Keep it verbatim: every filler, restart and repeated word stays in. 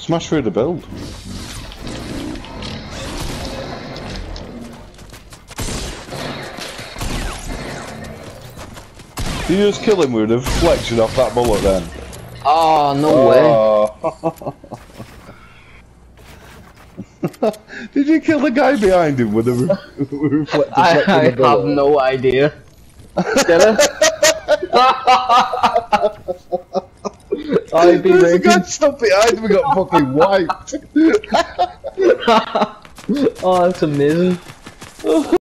Smash through the build. Did you just kill him with a reflection off that bullet then? Oh, no oh. way. Did you kill the guy behind him with a re reflector? I, I have no idea. Did I? I'd be There's a guy stuck behind me got fucking wiped. Oh, that's amazing.